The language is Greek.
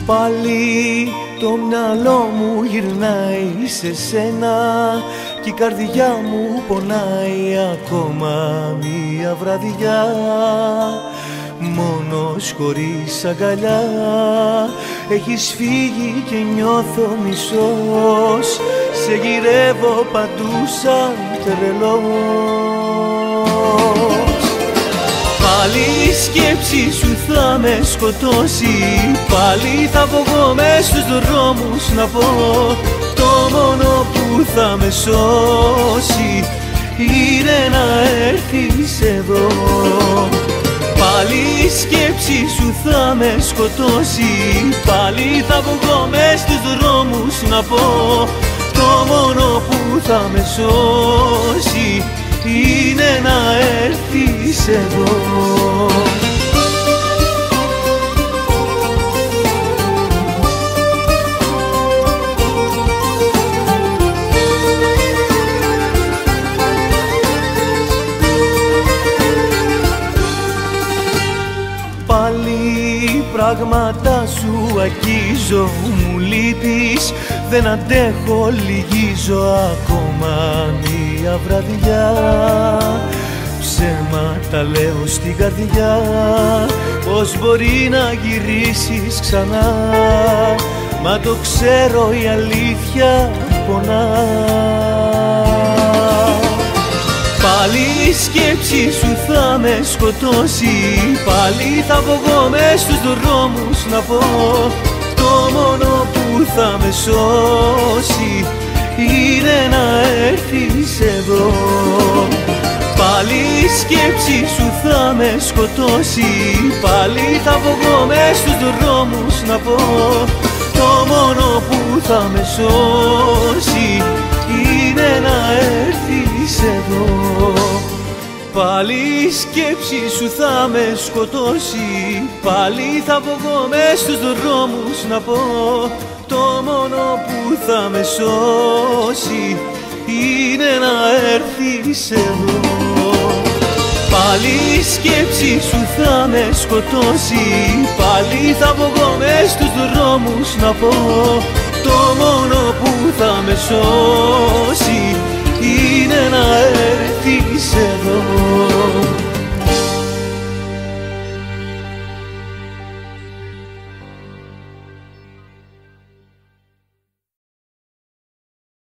Πάλι το μυαλό μου γυρνάει σε σένα κι η καρδιά μου πονάει ακόμα μία βραδιά. Μόνος χωρίς αγκαλιά έχεις φύγει και νιώθω μισός. Σε γυρεύω παντού σαν τρελός. Πάλι η σκέψη σου θα με σκοτώσει. Πάλι θα βγω μες στους δρόμους να πω το μόνο που θα με σώσει είναι να έρθεις εδώ. Πάλι η σκέψη σου θα με σκοτώσει. Πάλι θα βγω μες στους δρόμους να πω το μόνο που θα με σώσει είναι να έρθεις εδώ. Πάλι πράγματα σου αγγίζω, μου λείπεις, δεν αντέχω, λυγίζω ακόμα μία βραδιά. Ψέματα λέω στην καρδιά, πως μπορεί να γυρίσεις ξανά, μα το ξέρω η αλήθεια πονά. Πάλι η σκέψη σου θα με σκοτώσει. Πάλι θα βγω μες στους δρόμους να πω το μόνο που θα με σώσει είναι να έρθεις εδώ. Πάλι η σκέψη σου θα με σκοτώσει. Πάλι θα βγω μες στους δρόμους να πω το μόνο που θα με σώσει είναι να έρθεις εδώ. Πάλι η σκέψη σου θα με σκοτώσει. Πάλι θα βγω μες στους δρόμους να πω το μόνο που θα με σώσει είναι να έρθεις εδώ. Πάλι η σκέψη σου θα με σκοτώσει. Πάλι θα βγω μες στους δρόμους να πω το μόνο που θα με σώσει